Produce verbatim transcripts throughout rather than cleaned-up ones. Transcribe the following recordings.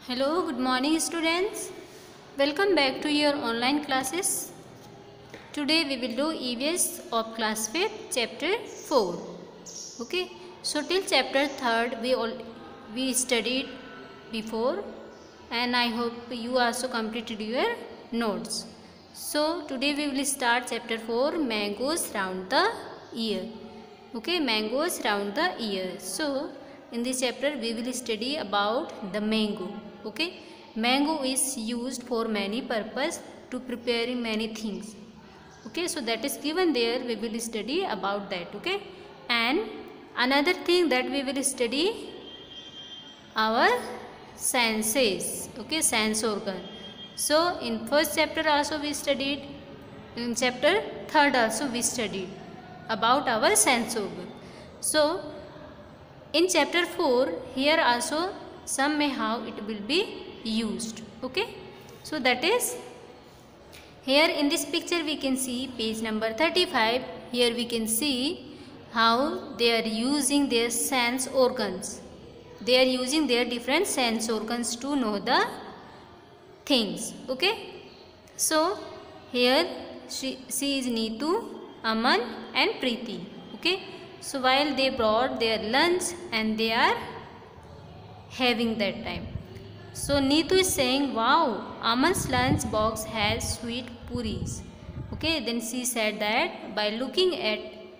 Hello, good morning students. Welcome back to your online classes. Today we will do E V S of class fifth chapter four. Okay, so till chapter third we all we studied before and I hope you also completed your notes. So today we will start chapter four, mangoes round the ear. Okay, mangoes round the ear. So in this chapter we will study about the mango. Okay, mango is used for many purpose to preparing many things. Okay, so that is given there, we will study about that. Okay, and another thing that we will study our senses. Okay, sense organ. So in first chapter also we studied, in chapter third also we studied about our sense organ. So in chapter four here also some may how it will be used. Okay, so that is here in this picture we can see page number thirty-five. Here we can see how they are using their sense organs. They are using their different sense organs to know the things. Okay, so here she, she is Neetu, Aman and Preeti. Okay, so while they brought their lunch and they are having that time. So Neetu is saying, wow, Aman's lunch box has sweet puris. Okay, then she said that by looking at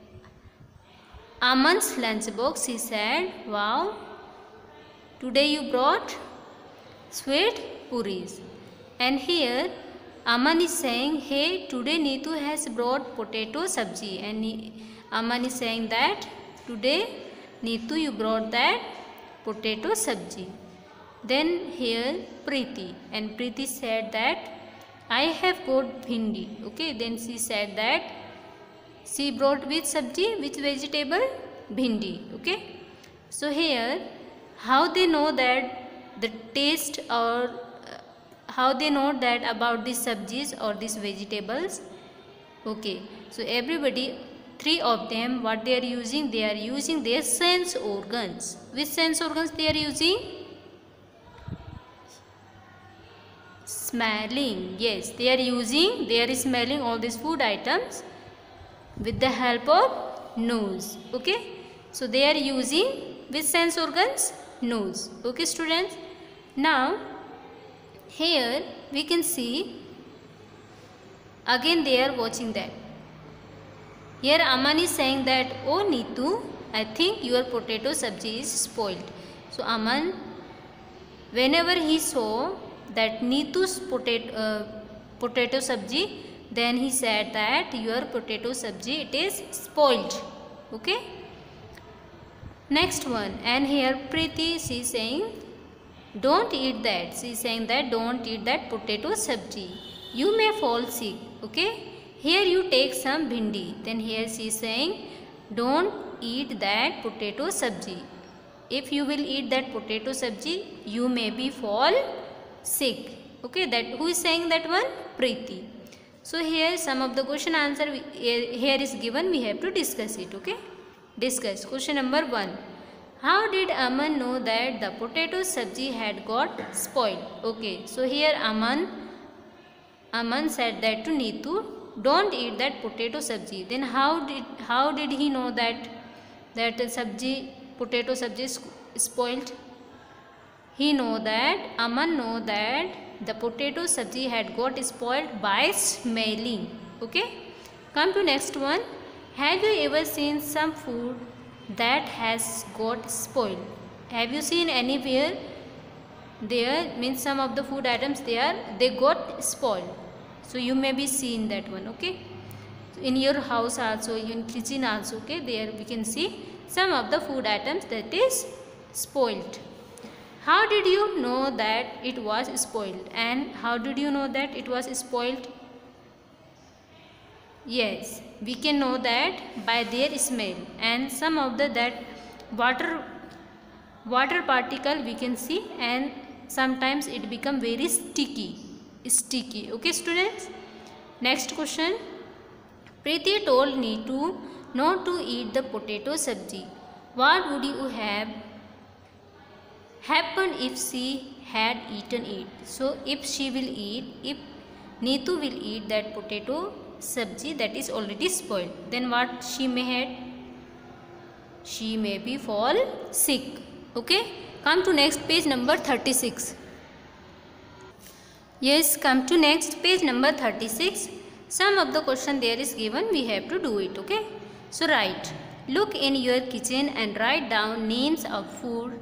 Aman's lunch box, she said, wow, today you brought sweet puris. And here Aman is saying, hey, today Neetu has brought potato sabji. And Aman is saying that today Neetu you brought that potato sabji. Then here Preeti, and Preeti said that I have got bhindi. Okay, then she said that she brought which sabji, which vegetable? Bhindi. Okay, so here how they know that the taste or how they know that about these sabjis or these vegetables? Okay, so everybody, three of them, what they are using? They are using their sense organs. Which sense organs they are using? Smelling. Yes, they are using, they are smelling all these food items with the help of nose. Okay, so they are using which sense organs? Nose. Okay students, now here we can see again they are watching that. Here Aman is saying that, oh Neetu, I think your potato sabji is spoiled. So Aman, whenever he saw that Neetu's potato, uh, potato sabji, then he said that your potato sabji, it is spoiled. Okay. Next one, and here Preeti, she is saying, don't eat that. She is saying that don't eat that potato sabji. You may fall sick. Okay. Here you take some bhindi. Then here she is saying, don't eat that potato sabji. If you will eat that potato sabji, you may be fall sick. Okay, that who is saying that one? Preeti. So here some of the question answer we, here is given. We have to discuss it. Okay, discuss. Question number one. How did Aman know that the potato sabji had got spoiled? Okay, so here Aman Aman said that to Neetu, don't eat that potato sabji. Then how did how did he know that that sabji potato sabji is spoiled? He know that Aman know that the potato sabji had got spoiled by smelling. Okay, come to next one. Have you ever seen some food that has got spoiled? Have you seen anywhere there means some of the food items they are they got spoiled? So you may be seen that one. Okay, so in your house also, in kitchen also. Okay, there we can see some of the food items that is spoiled. How did you know that it was spoiled? And how did you know that it was spoiled? Yes, we can know that by their smell, and some of the that water water particle we can see, and sometimes it become very sticky sticky. Okay students, next question. Preeti told Neetu not to eat the potato sabji. What would you have happen if she had eaten it. So if she will eat, if Neetu will eat that potato sabji that is already spoiled, then what she may had? She may be fall sick. Okay, come to next page number thirty-six. Yes, come to next page number thirty-six. Some of the question there is given, we have to do it. Okay, so write, look in your kitchen and write down names of food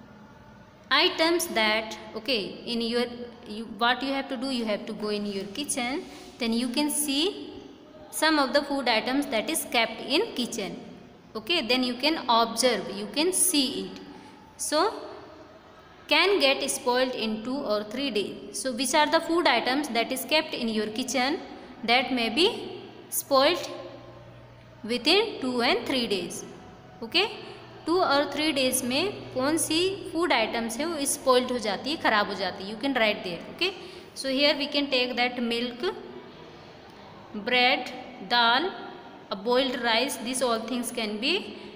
items that, okay, in your, you, what you have to do, you have to go in your kitchen, then you can see some of the food items that is kept in kitchen. Okay, then you can observe, you can see it. So can get spoiled in two or three days. So which are the food items that is kept in your kitchen that may be spoiled within two and three days. Okay, two और three days में कौन sea food items है वो spoiled हो जाती है, ख़राब हो जाती है. You can write there. Okay, so here we can take that milk, bread, dal, a boiled rice. These all things can be,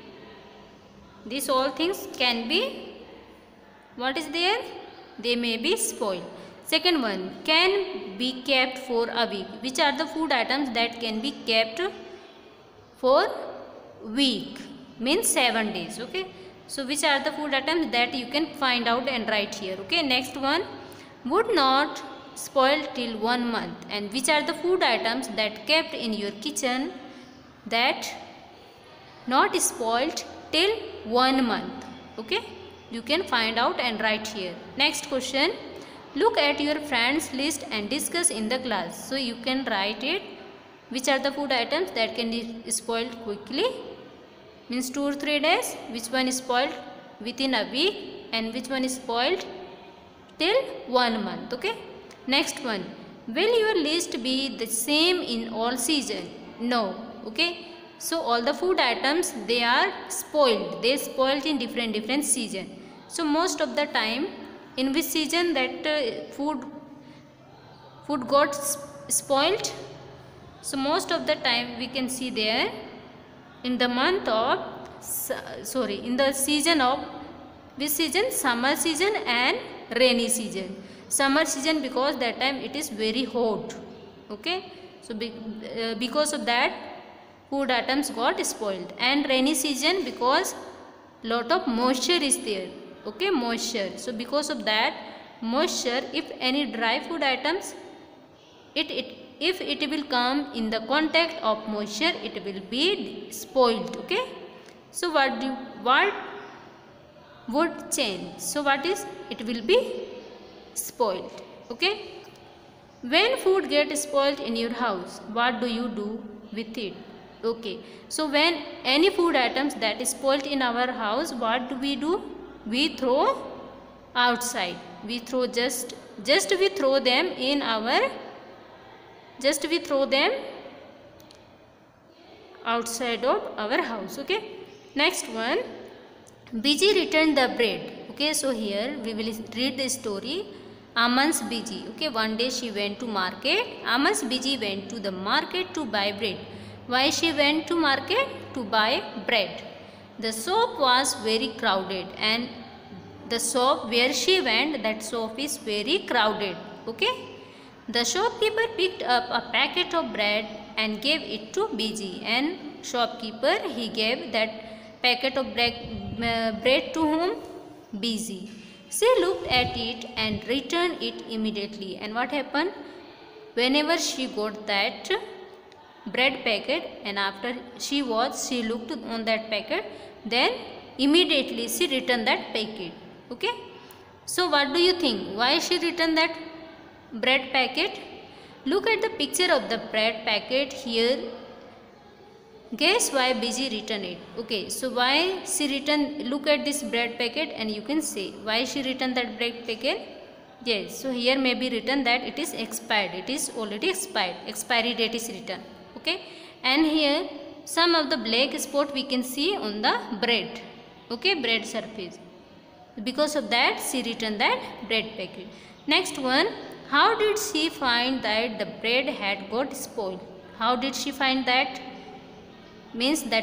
these all things can be, what is there? They may be spoiled. Second one, can be kept for a week. Which are the food items that can be kept for week? Means seven days. Okay, so which are the food items that you can find out and write here. Okay, next one, would not spoil till one month. And which are the food items that kept in your kitchen that not spoiled till one month. Okay, you can find out and write here. Next question, look at your friends list and discuss in the class. So you can write it, which are the food items that can be spoiled quickly, means two or three days, which one is spoiled within a week, and which one is spoiled till one month. Okay, next one, will your list be the same in all season? No. Okay, so all the food items, they are spoiled, they spoiled in different different season. So most of the time, in which season that uh, food food got spoiled? So most of the time we can see there in the month of, sorry, in the season of, which season? Summer season and rainy season. Summer season because that time it is very hot. Okay, so be, uh, because of that food items got spoiled. And rainy season because lot of moisture is there. Okay, moisture. So because of that moisture, if any dry food items, it, it if it will come in the contact of moisture, it will be spoiled. Okay, so what do what would change? So what is, it will be spoiled. Okay, when food gets spoiled in your house, what do you do with it? Okay, so when any food items that is spoiled in our house, what do we do? We throw outside. We throw just just we throw them in our just we throw them outside of our house. Okay, next one, Biji returned the bread. Okay, so here we will read the story. Aman's Biji. Okay, one day she went to market. Aman's Biji went to the market to buy bread. Why she went to market? To buy bread. The shop was very crowded, and the shop where she went, that shop is very crowded. Okay, the shopkeeper picked up a packet of bread and gave it to Biji, and shopkeeper, he gave that packet of bread, uh, bread to whom? Biji. She looked at it and returned it immediately. And what happened? Whenever she got that bread packet, and after she was, she looked on that packet, then immediately she returned that packet. Okay, so what do you think? Why she returned that bread packet? Look at the picture of the bread packet here. Guess why Biji returned it? Okay, so why she returned? Look at this bread packet and you can say why she returned that bread packet. Yes, so here may be written that it is expired. It is already expired. Expiry date is written. Okay, and here some of the black spot we can see on the bread. Okay, bread surface. Because of that she returned that bread packet. Next one, how did she find that the bread had got spoiled? How did she find that? Means that, that bread, it is already spoiled.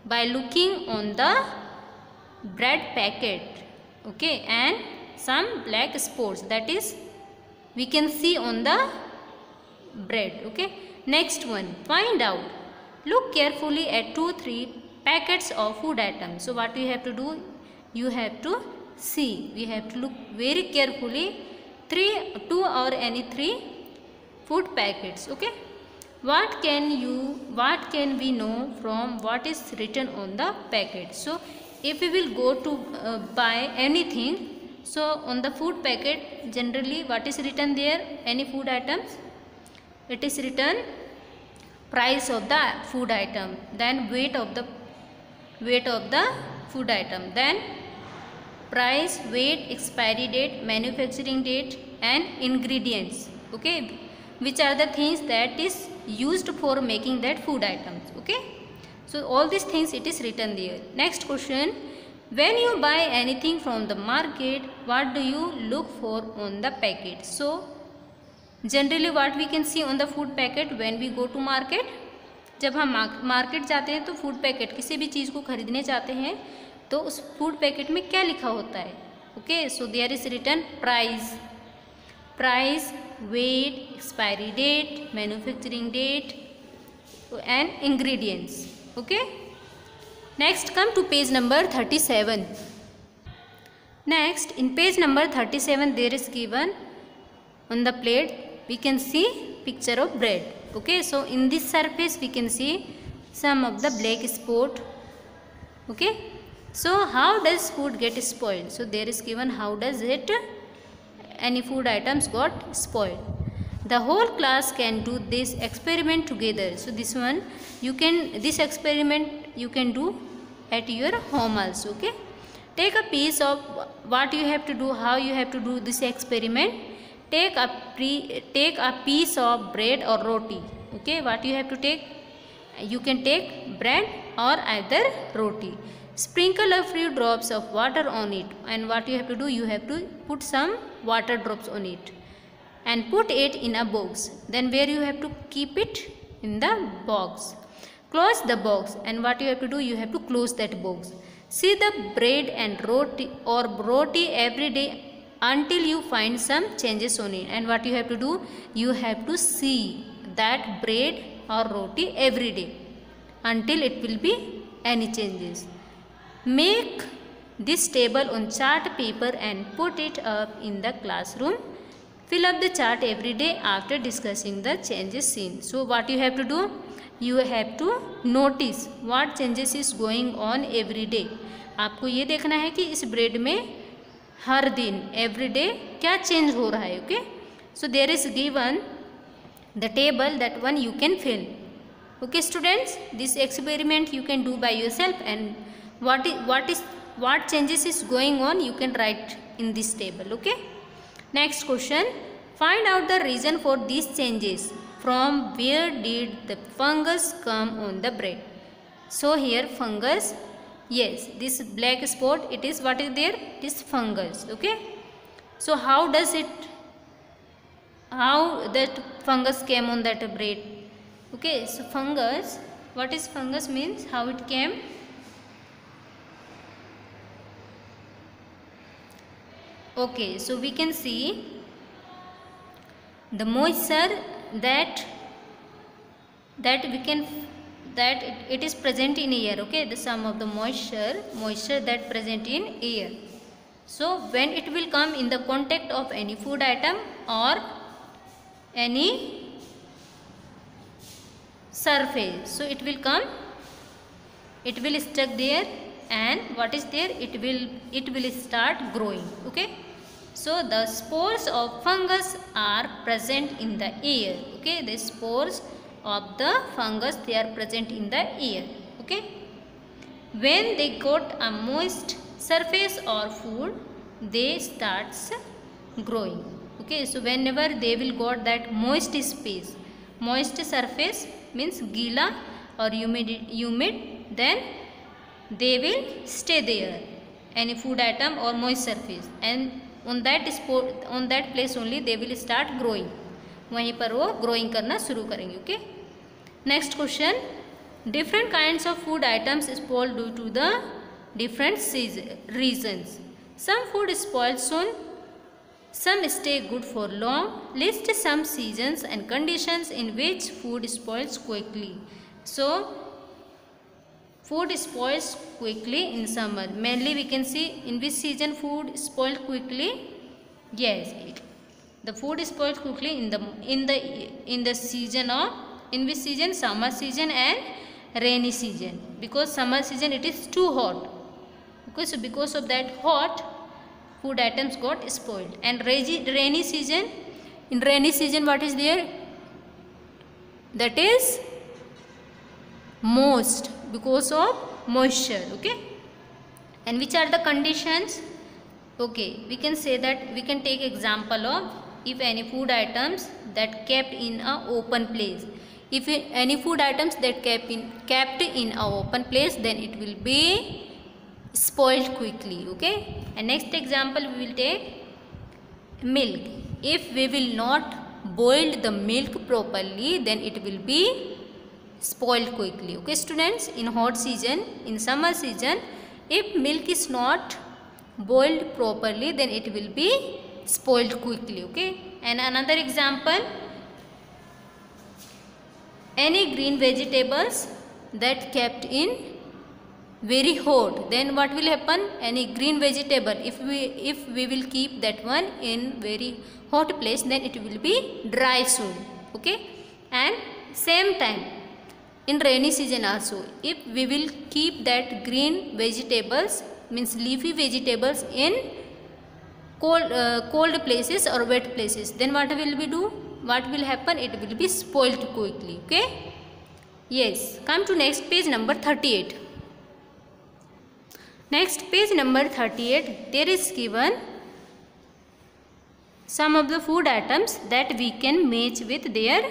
by looking on the bread packet, okay, and some black spots that is we can see on the bread, okay. Next one, find out, look carefully at two three packets of food items. So what you have to do, you have to see, we have to look very carefully three two or any three food packets, okay. What can you what can we know from what is written on the packet? So if we will go to uh, buy anything, so on the food packet generally what is written there, any food items, it is written price of the food item, then weight of the weight of the food item, then price, weight, expiry date, manufacturing date and ingredients, okay, which are the things that is used for making that food items, okay. So all these things it is written there. Next question, when you buy anything from the market, what do you look for on the packet? So generally what we can see on the food packet when we go to market, जब हम market जाते हैं तो food packet किसी भी चीज़ को खरीदने जाते हैं तो उस फूड पैकेट में क्या लिखा होता है, okay. So there is written price price weight, expiry date, manufacturing date and ingredients, okay. Next come to page number thirty-seven. Next in page number thirty-seven there is given on the plate we can see picture of bread, okay. So in this surface we can see some of the black spot, okay. So how does food get spoiled? So there is given how does it any food items got spoiled. The whole class can do this experiment together. So this one you can this experiment you can do at your home also, okay. Take a piece of what you have to do, how you have to do this experiment. Take a pre take a piece of bread or roti, okay. What you have to take, you can take bread or either roti. Sprinkle a few drops of water on it, and what you have to do, you have to put some water drops on it and put it in a box. Then where you have to keep it in the box. Close the box, and what you have to do, you have to close that box. See the bread and roti or roti every day until you find some changes on it. And what you have to do, you have to see that bread or roti every day until it will be any changes. Make this table on chart paper and put it up in the classroom. Fill up the chart every day after discussing the changes seen. So what you have to do, you have to notice what changes is going on every day. आपको ये देखना है कि इस bread में हर दिन every day क्या change हो रहा है, okay. So there is given the table that one you can fill, okay students. This experiment you can do by yourself, and what is what is what changes is going on you can write in this table, okay. Next question, find out the reason for these changes. From where did the fungus come on the bread? So here fungus, yes, this black spot, it is what is there, it is fungus, okay. So how does it, how that fungus came on that bread, okay. So fungus, what is fungus means, how it came. Okay, so we can see the moisture that that we can that it, it is present in air, okay. The sum of the moisture moisture that present in air. So when it will come in the contact of any food item or any surface, so it will come, it will stuck there, and what is there, it will it will start growing, okay. So the spores of fungus are present in the air, okay. The spores of the fungus, they are present in the air, okay. When they got a moist surface or food, they starts growing, okay. So whenever they will got that moist space, moist surface means gila or humid humid, then they will stay there, any food item or moist surface, and on that spot on that place only they will start growing, वहीं पर वो growing करना शुरू करेंगे, okay. Next question, Different kinds of food items spoil due to the different reasons. Some food spoil soon, some stay good for long. List some seasons and conditions in which food spoils quickly. So, food spoils quickly in summer. Mainly we can see in which season food spoils quickly. Yes, the food spoils quickly in the in the in the season of in which season? Summer season and rainy season. Because summer season it is too hot. Okay, so because of that hot, food items got spoiled. And rainy season, in rainy season what is there? That is most, because of moisture. Okay, and which are the conditions? Okay, we can say that we can take example of if any food items that kept in a open place. If any food items that kept in kept in a open place, then it will be spoiled quickly. Okay, and next example we will take milk. If we will not boil the milk properly, then it will be spoiled quickly. Okay students, in hot season, in summer season, if milk is not boiled properly, then it will be spoiled quickly. Okay, and another example, any green vegetables that kept in very hot, then what will happen? Any green vegetable, if we if we will keep that one in very hot place, then it will be dry soon. Okay, and same time in rainy season also, if we will keep that green vegetables, means leafy vegetables, in cold uh, cold places or wet places, then what will we do? What will happen? It will be spoiled quickly. Okay, yes. Come to next page number thirty-eight. Next page number thirty-eight, there is given some of the food items that we can match with their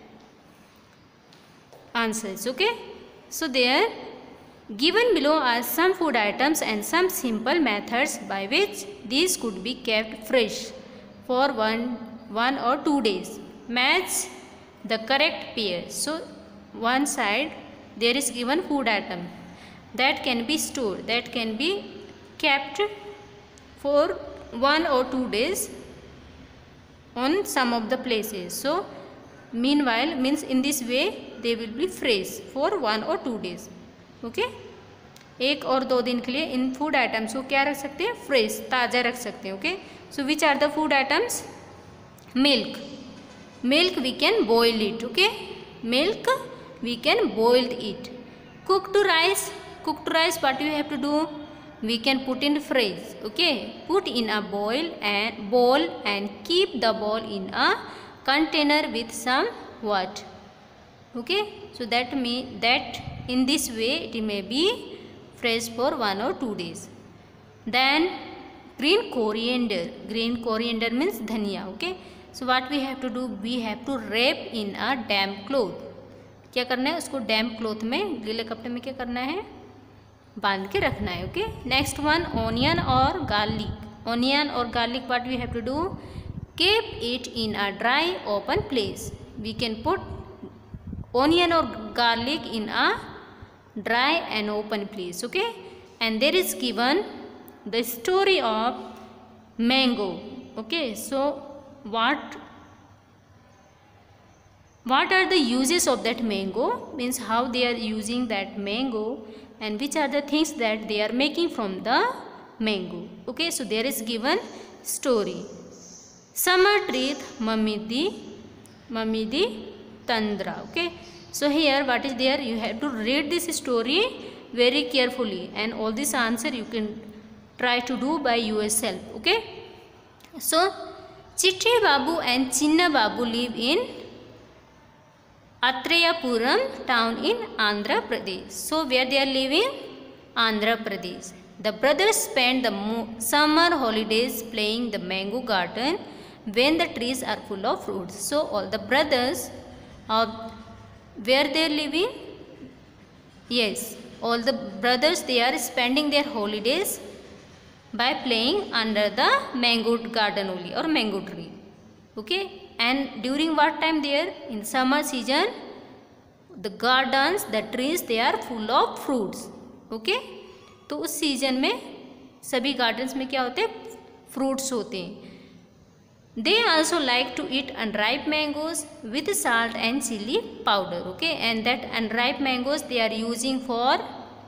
answers. Okay, so there given below are some food items and some simple methods by which these could be kept fresh for one one or two days. Match the correct pair. So one side there is given food item that can be stored, that can be kept for one or two days on some of the places. So meanwhile, means in this way they will be fresh for one or two days. Okay, एक और दो दिन के लिए इन food items को क्या रख सकते हैं? फ्रेश, ताज़ा रख सकते हैं. Okay, so which are the food items? Milk. Milk we can boil it. Okay, milk we can boil it. Cooked rice. Cooked rice, what you have to do? We can put in fridge. Okay, put in a boil and bowl and keep the bowl in a container with some water. Okay, so that mean that in this way it may be fresh for one or two days. Then green coriander. Green coriander means dhania. Okay, so what we have to do? We have to wrap in a damp cloth. क्या करना है? उसको डैम्प cloth में, गीले कपड़े में क्या करना है? बांध के रखना है. ओके, नेक्स्ट वन ऑनियन और गार्लिक. ऑनियन और garlic what we have to do? Keep it in a dry open place. We can put onion और garlic in a dry and open place. Okay, and there is given the story of mango. Okay, so what what are the uses of that mango, means how they are using that mango and which are the things that they are making from the mango. Okay, so there is given story. Summer tree Mamidi Mamidi Tandra. Okay, so here what is there? You have to read this story very carefully and all this answer you can try to do by yourself. Okay, so Chitti Babu and Chinna Babu live in Atreyapuram town in Andhra Pradesh. So where they are living? Andhra Pradesh. The brothers spend the summer holidays playing the mango garden when the trees are full of fruits. So all the brothers of where they are living? Yes, all the brothers, they are spending their holidays by playing under the mango garden only or mango tree. Okay, and during what time there? In summer season, the gardens, the trees, they are full of fruits. Okay, तो उस season में सभी gardens में क्या होते हैं, fruits होते हैं. They also like to eat unripe mangoes with salt and chilli powder. Okay, and that unripe mangoes they are using for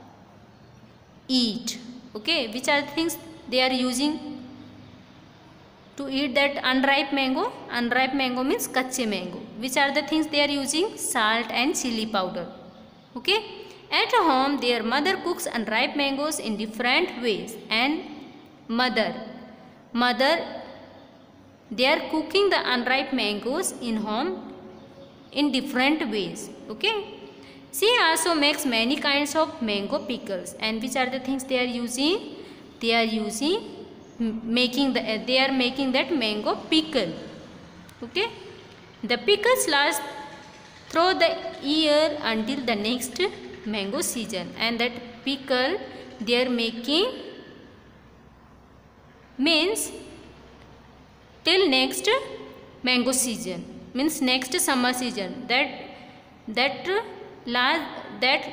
eat. Okay, which are the things they are using to eat that unripe mango? Unripe mango means kache mango. Which are the things they are using? Salt and chili powder. Okay, at home their mother cooks unripe mangoes in different ways. And mother mother they are cooking the unripe mangoes in home in different ways. Okay, she also makes many kinds of mango pickles. And which are the things they are using? They are using making the they are making that mango pickle. Okay, the pickles last through the year until the next mango season. And that pickle they are making means till next mango season, means next summer season. That that last that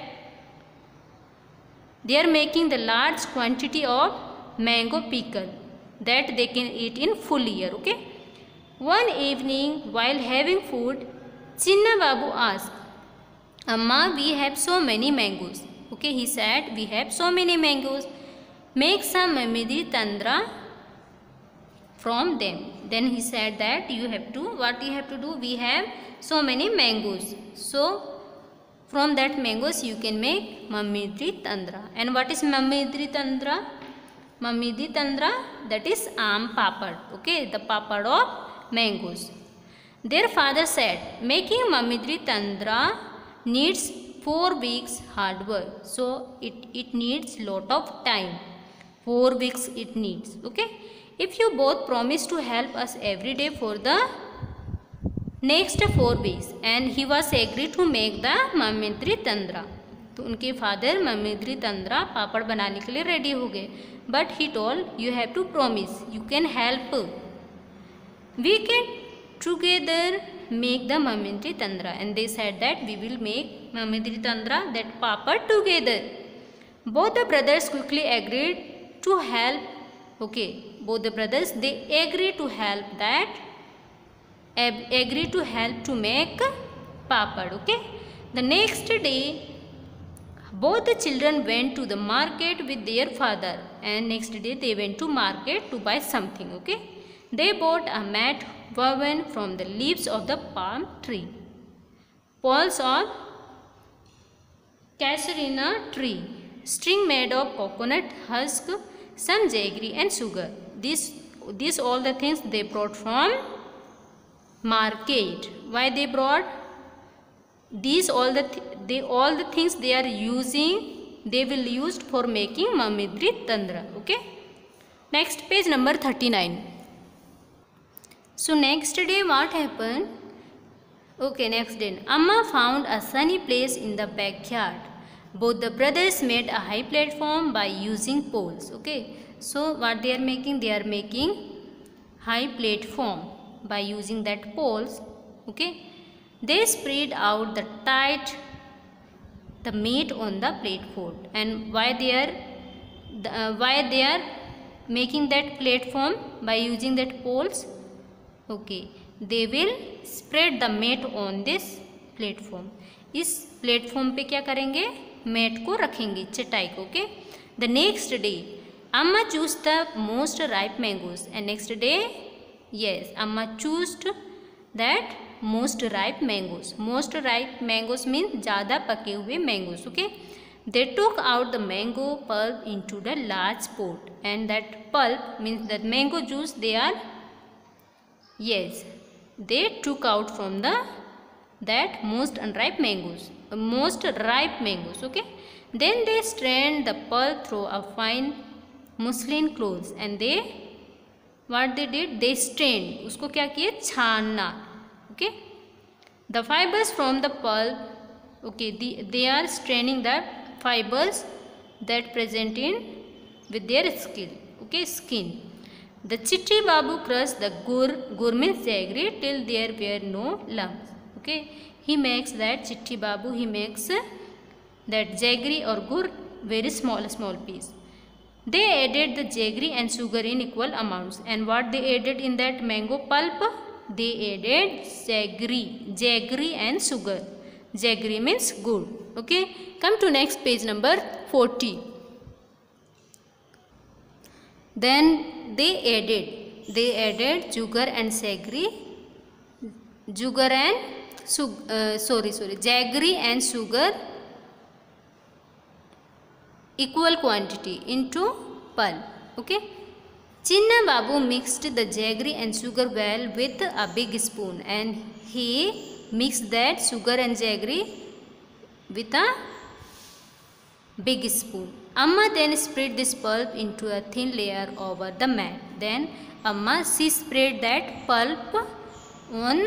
they are making the large quantity of mango pickle that they can eat in full year. Okay, one evening while having food, Chinna Babu asked, Amma, we have so many mangoes. Okay, he said, we have so many mangoes, make some mamidi tandra from them. Then he said that you have to, what you have to do, we have so many mangoes, so from that mangoes you can make mamidi tandra. And what is mamidi tandra? Mamidi tandra, that is aam papad. Okay, the papad of mangoes. Their father said, making mamidi tandra needs four weeks hard work. So it, it needs lot of time. Four weeks it needs. Okay, if you both promise to help us every day for the next four weeks. And he was agree to make the mamidi tandra. तो उनके father ममिद्री तंद्रा पापड़ बनाने के लिए ready हो गए. But he told you have to promise, you can help, we can together make the mamidi tandra. And they said that we will make mamidi tandra, that papad together. Both the brothers quickly agreed to help. Okay, both the brothers they agree to help that agree to help to make papad. Okay, the next day both the children went to the market with their father. And next day they went to market to buy something. Okay, they bought a mat woven from the leaves of the palm tree, poles of casuarina tree, string made of coconut husk, some jaggery and sugar. This these all the things they brought from market. Why they brought these all the th they all the things they are using, they will used for making mamidri tandra. Okay, next page number thirty-nine. So next day what happened? Okay, next day Amma found a sunny place in the backyard. Both the brothers made a high platform by using poles. Okay, so what they are making, they are making high platform by using that poles. Okay, they spread out the tight the meat on the platform. And why they are uh, why they are making that platform by using that poles? Okay, they will spread the meat on this platform. इस platform पे क्या करेंगे, mat को रखेंगे, चटाई को. Okay, the next day Amma choose the most ripe mangoes. And next day yes, Amma chose that most ripe mangoes. Most ripe mangoes means ज़्यादा पके हुए mangoes. Okay, they took out the mango pulp into the large pot. And that pulp means that mango juice they are yes they took out from the that most unripe mangoes, most ripe mangoes. Okay, then they strained the pulp through a fine muslin cloth. And they what they did, they strained, उसको क्या किए, छानना. Okay, the fibers from the pulp. Okay, the, they are straining the fibers that present in with their skin. Okay, skin. The Chitti Babu crushed the gur, gur means jaggery, till there were no lumps. Okay, he makes that Chitti Babu, he makes that jaggery or gur very small small piece. They added the jaggery and sugar in equal amounts. And what they added in that mango pulp? They added jaggery, jaggery and sugar. Jaggery means gur. Okay. Come to next page number forty. Then they added, they added sugar and jaggery, sugar and uh, sorry sorry jaggery and sugar equal quantity into pulp. Okay. Chinna Babu mixed the jaggery and sugar well with a big spoon, and he mixed that sugar and jaggery with a big spoon. Amma then spread this pulp into a thin layer over the mat. Then Amma, she spread that pulp on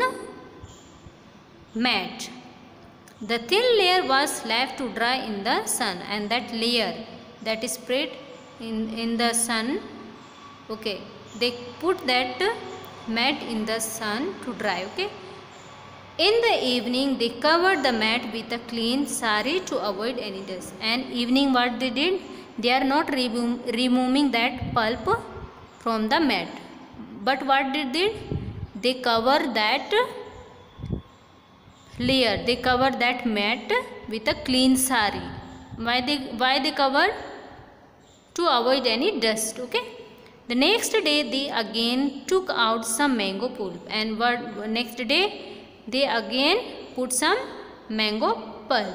mat. The thin layer was left to dry in the sun, and that layer that is spread in, in the sun, okay, they put that mat in the sun to dry. Okay. In the evening, they covered the mat with a clean sari to avoid any dust. And evening what they did? They are not remo removing that pulp from the mat. But what they did? They cover that layer, they cover that mat with a clean sari. Why they why they covered? To avoid any dust. Okay. The next day they again took out some mango pulp, and what next day they again put some mango pulp.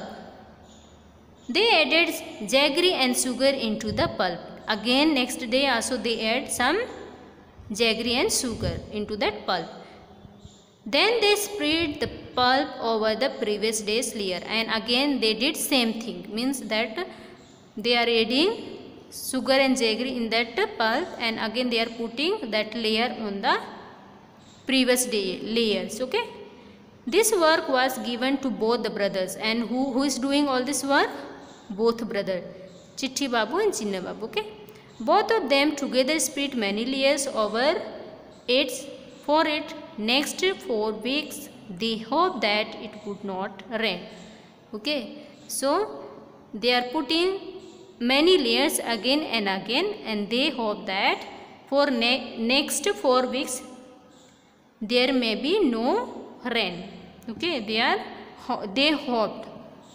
They added jaggery and sugar into the pulp. Again next day also they add some jaggery and sugar into that pulp. Then they spread the pulp over the previous day's layer, and again they did same thing, means that they are adding sugar and jaggery in that pulp, and again they are putting that layer on the previous day layers. Okay. This work was given to both the brothers, and who, who is doing all this work? Both brothers, Chitti Babu and Chinna Babu. Okay. Both of them together spread many layers over it for it. Next four weeks they hope that it would not rain. Okay. So they are putting many layers again and again, and they hope that for ne next four weeks there may be no rain. Okay. They are they hoped.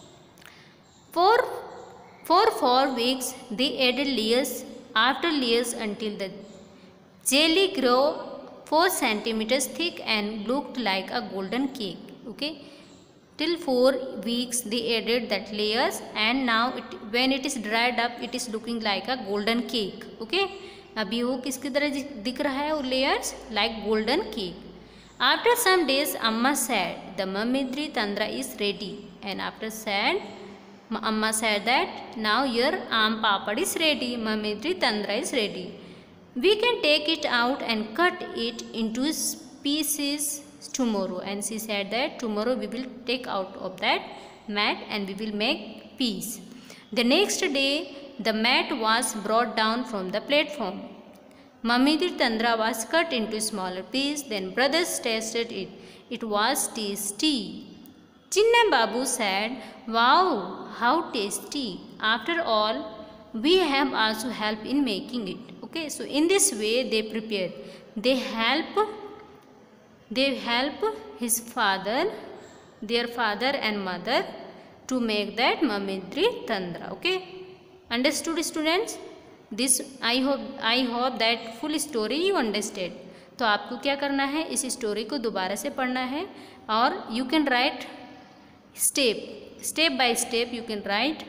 For for four weeks they added layers after layers until the jelly grew four centimeters thick and looked like a golden cake. Okay. Till four weeks they added that layers, and now it, when it is dried up it is looking like a golden cake. Okay. अभी वो किसकी तरह दिख रहा है वो layers like golden cake. After some days Amma said the Mamidri Tandra is ready, and after said Amma said that now your aam papad is ready, Mamidri Tandra is ready. We can take it out and cut it into pieces tomorrow. And she said that tomorrow we will take out of that mat and we will make peas. The next day the mat was brought down from the platform. Mamidri Tandra was cut into smaller pieces. Then brothers tasted it. It was tasty. Chinna Babu said, "Wow, how tasty! After all, we have also helped in making it." Okay, so in this way they prepared. They help. They help his father, their father and mother, to make that Mamidri Tandra. Okay, understood students? This I hope I hope that full story you understand. तो आपको क्या करना है, इस story को दोबारा से पढ़ना है, और you can write step step by step. You can write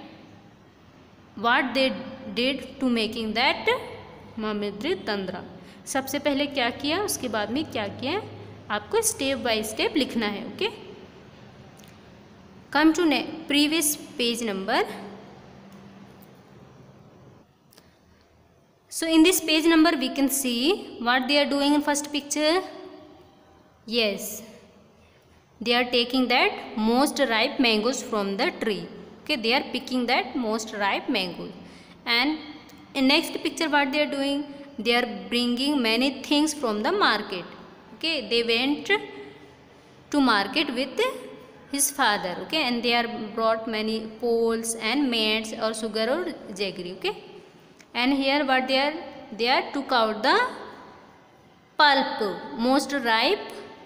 what they did to making that Mamidri Tandra. सबसे पहले क्या किया, उसके बाद में क्या किया, आपको स्टेप बाय स्टेप लिखना है. Okay. Come to previous page number. So in this page number we can see what they are doing in first picture. Yes, they are taking that most ripe mangoes from the tree. Okay, they are picking that most ripe mangoes. And in next picture what they are doing, they are bringing many things from the market. Okay, they went to market with his father. Okay, and they are brought many poles and mates or sugar or jaggery. Okay, and here what they are, they are took out the pulp, most ripe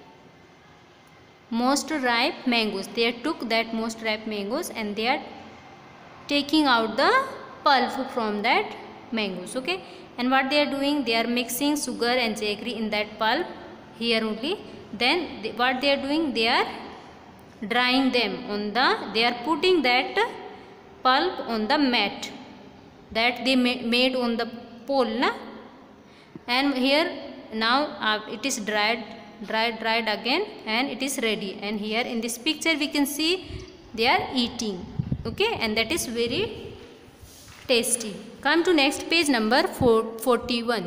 most ripe mangoes. They took that most ripe mangoes and they are taking out the pulp from that mangoes. Okay, and what they are doing, they are mixing sugar and jaggery in that pulp here only. Then they, what they are doing, they are drying them on the, they are putting that pulp on the mat that they ma made on the pole na? And here now uh, it is dried dried dried again and it is ready, and here in this picture we can see they are eating. Okay, and that is very tasty. Come to next page number forty-one,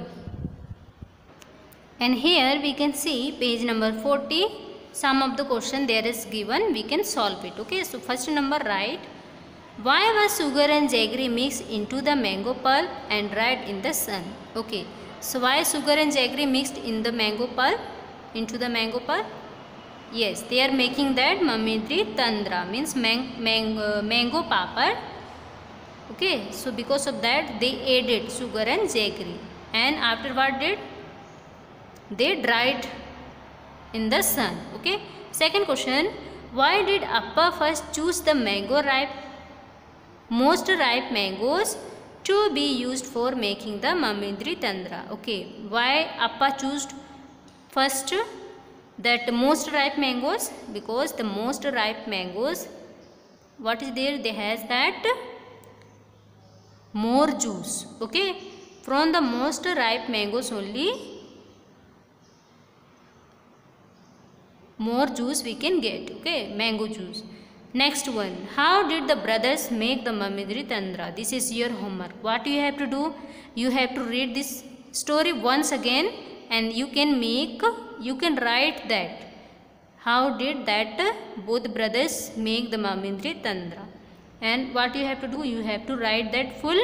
and here we can see page number forty. Some of the question there is given, we can solve it. Okay, so first number, write why was sugar and jaggery mixed into the mango pulp and dried in the sun. Okay, so why sugar and jaggery mixed in the mango pulp, into the mango pulp? Yes, they are making that mamidri tandra, means mang mang uh, mango papad. Okay, so because of that they added sugar and jaggery, and after what did they dried in the sun. Okay, second question, why did Appa first choose the mango ripe most ripe mangoes to be used for making the mamidri tandra. Okay, why Appa chose first that most ripe mangoes? Because the most ripe mangoes, what is there, they has that more juice. Okay, from the most ripe mangoes only more juice we can get. Okay, mango juice. Next one, how did the brothers make the mamidri tandra? This is your homework. What you have to do, you have to read this story once again and you can make, you can write that how did that both brothers make the mamidri tandra, and what you have to do, you have to write that full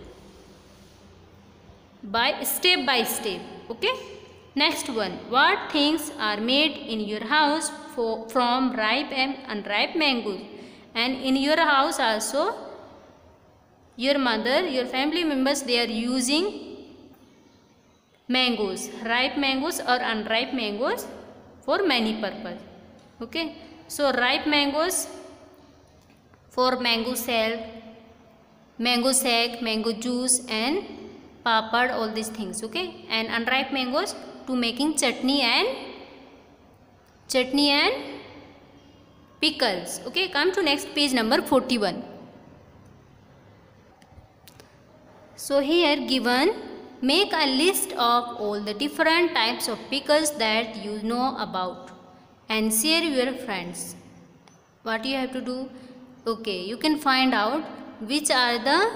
by step by step. Okay, next one, what things are made in your house for, from ripe and unripe mangoes? And in your house also, your mother, your family members, they are using mangoes, ripe mangoes or unripe mangoes for many purpose. Okay, so ripe mangoes for mango shell, mango sack, mango juice and papad, all these things. Okay, and unripe mangoes to making chutney and chutney and pickles. Okay, come to next page number forty-one. So here given, make a list of all the different types of pickles that you know about and share your friends. What you have to do? Okay, you can find out which are the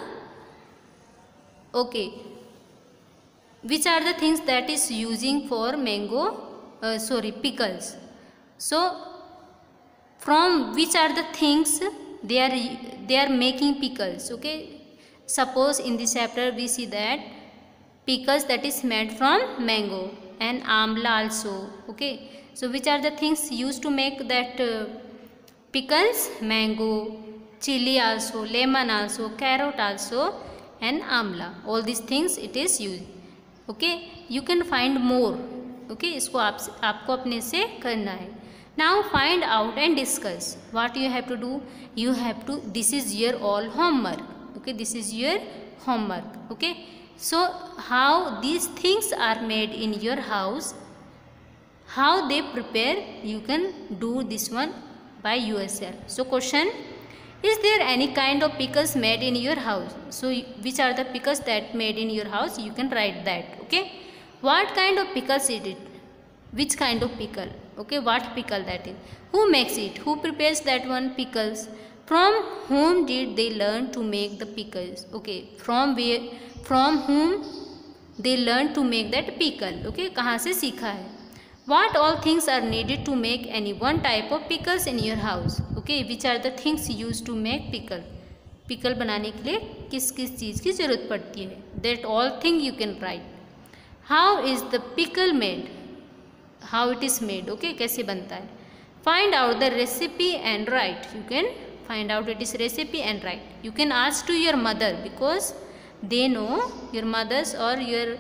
okay which are the things that is using for mango uh, sorry pickles. So from which are the things they are they are making pickles. Okay, suppose in this chapter we see that pickles that is made from mango and amla also. Okay, so which are the things used to make that uh, pickles? Mango, chili also, lemon also, carrot also and amla, all these things it is used. Okay, you can find more. Okay, इसको आप आपको अपने से करना है. Now find out and discuss. What you have to do? You have to, this is your all homework. Okay, this is your homework. Okay, so how these things are made in your house, how they prepare, you can do this one by yourself. So question, is there any kind of pickles made in your house? So which are the pickles that made in your house? You can write that. Okay, what kind of pickles is it? Which kind of pickle? Okay, what pickle that is? Who makes it? Who prepares that one pickles? From whom did they learn to make the pickles? Okay, from where, from whom they learn to make that pickle? Okay, कहाँ से सीखा है? What all things are needed to make any one type of pickles in your house? Okay, which are the things used to make pickle? Pickle बनाने के लिए किस किस चीज़ की ज़रूरत पड़ती है? That all thing you can write. How is the pickle made? How it is made? Okay, कैसे बनता है? find out the recipe and write. You can find out it is recipe and write. You can ask to your mother because they know, your mothers or your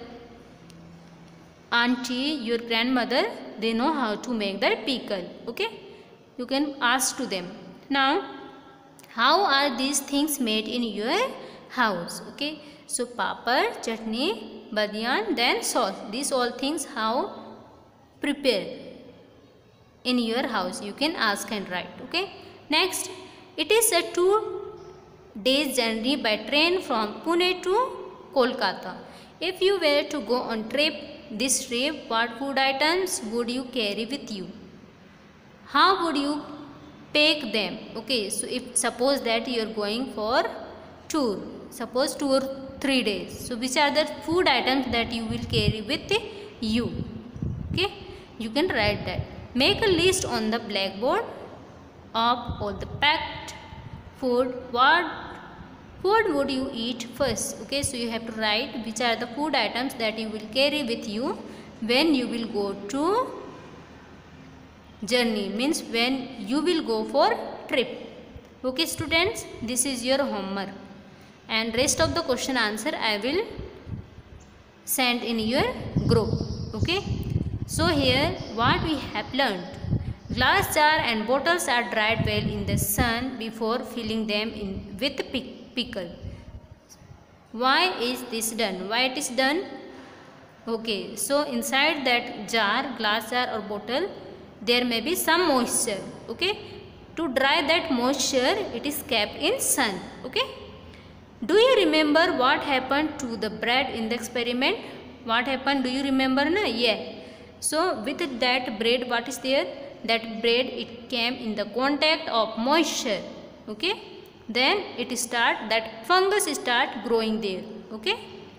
auntie, your grandmother, they know how to make that pickle. Okay, you can ask to them. Now, how are these things made in your house? Okay, so papad, chutney, badiyan, then sauce. These all things how prepare in your house. You can ask and write. Okay, next, it is a two days journey by train from Pune to Kolkata. If you were to go on trip, this trip, what food items would you carry with you? How would you pack them? Okay, so if suppose that you are going for tour, suppose two or three days. So which are the food items that you will carry with you? Okay, you can write that. Make a list on the blackboard of all the packed food. What food would you eat first? Okay, so you have to write which are the food items that you will carry with you when you will go to journey, means when you will go for trip. Okay students, this is your homework, and rest of the question answer I will send in your group. Okay, so here what we have learned: glass jar and bottles are dried well in the sun before filling them in with pickle. Why is this done? Why it is done? Okay, so inside that jar, glass jar or bottle, there may be some moisture. Okay, to dry that moisture, it is kept in sun. Okay, do you remember what happened to the bread in the experiment? What happened? Do you remember? Na? Yeah. So with that bread, what is there? That bread, it came in the contact of moisture. Okay, then it start, that fungus start growing there. Okay,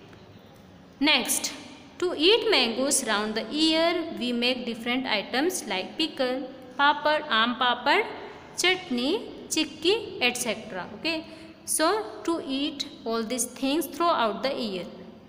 next, to eat mangoes round the year, we make different items like pickle, papad, aam papad, chutney, chikki, et cetera. Okay, so to eat all these things throughout the year.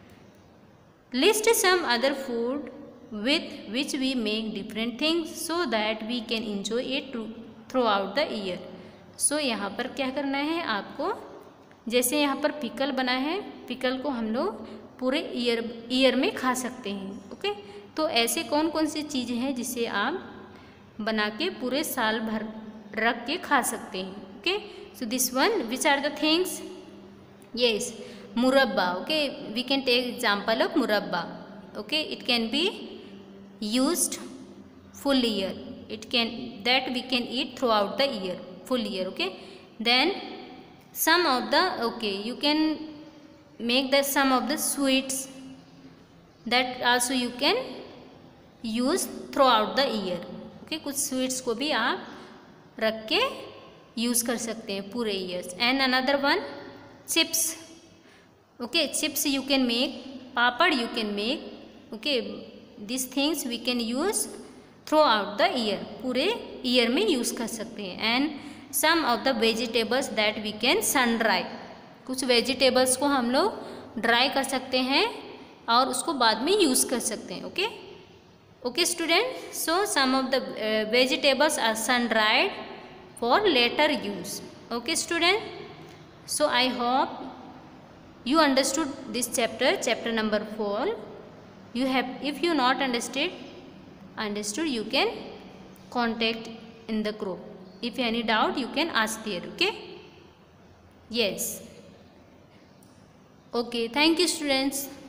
List some other food with which we make different things so that we can enjoy it throughout the year. So यहाँ पर क्या करना है आपको, जैसे यहाँ पर pickle बना है, पिकल को हम लोग पूरे ईयर ईयर में खा सकते हैं. ओके, तो ऐसे कौन कौन सी चीज़ें हैं जिसे आप बना के पूरे साल भर रख के खा सकते हैं. Okay, so this one, which are the things? Yes, murabba. Okay, we can take example of murabba. Okay, it can be used full year. It can, that we can eat throughout the year, full year. Okay, then some of the, okay, you can make the some of the sweets that also you can use throughout the year. Okay, कुछ sweets को भी आप रख के use कर सकते हैं पूरे years. And another one, chips. Okay, chips you can make, papad you can make. Okay, these things we can use throughout the year, पूरे year में use कर सकते हैं. And some of the vegetables that we can sun dry. कुछ vegetables को हम लोग dry कर सकते हैं और उसको बाद में use कर सकते हैं. Okay, okay student, so some of the uh, vegetables are sun dried for later use. Okay student, so I hope you understood this chapter, chapter number four. You have, if you not understood, understood, you can contact in the group. If any doubt, you can ask there. Okay? Yes. Okay. Thank you, students.